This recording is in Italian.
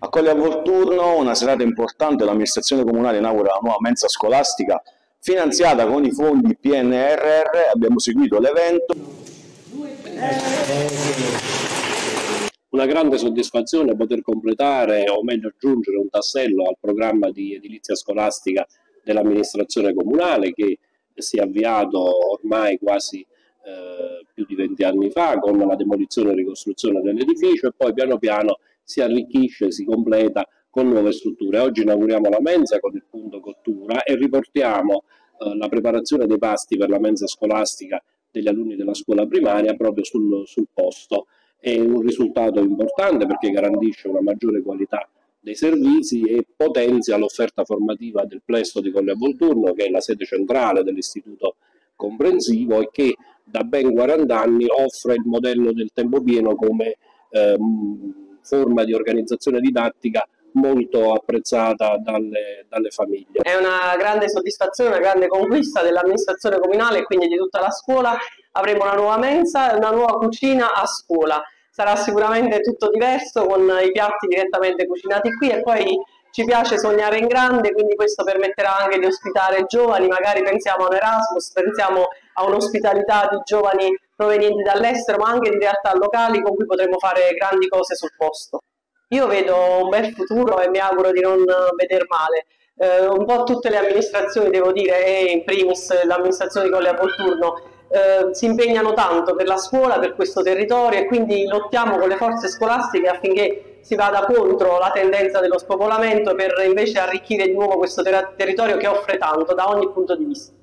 A Colle a Volturno, una serata importante, l'amministrazione comunale inaugura la nuova mensa scolastica finanziata con i fondi PNRR, abbiamo seguito l'evento. Una grande soddisfazione poter completare, o meglio aggiungere un tassello al programma di edilizia scolastica dell'amministrazione comunale che si è avviato ormai quasi più di 20 anni fa con la demolizione e ricostruzione dell'edificio e poi piano piano si arricchisce, si completa con nuove strutture. Oggi inauguriamo la mensa con il punto cottura e riportiamo la preparazione dei pasti per la mensa scolastica degli alunni della scuola primaria proprio sul posto. È un risultato importante perché garantisce una maggiore qualità dei servizi e potenzia l'offerta formativa del plesso di Colle a Volturno, che è la sede centrale dell'istituto comprensivo e che da ben 40 anni offre il modello del tempo pieno come forma di organizzazione didattica molto apprezzata dalle famiglie. È una grande soddisfazione, una grande conquista dell'amministrazione comunale e quindi di tutta la scuola. Avremo una nuova mensa e una nuova cucina a scuola. Sarà sicuramente tutto diverso con i piatti direttamente cucinati qui e poi ci piace sognare in grande, quindi questo permetterà anche di ospitare giovani, magari pensiamo a un Erasmus, pensiamo a un'ospitalità di giovani provenienti dall'estero, ma anche di realtà locali con cui potremo fare grandi cose sul posto. Io vedo un bel futuro e mi auguro di non veder male. Un po' tutte le amministrazioni, devo dire, e in primis l'amministrazione di Colle a Volturno, si impegnano tanto per la scuola, per questo territorio e quindi lottiamo con le forze scolastiche affinché si vada contro la tendenza dello spopolamento per invece arricchire di nuovo questo territorio che offre tanto da ogni punto di vista.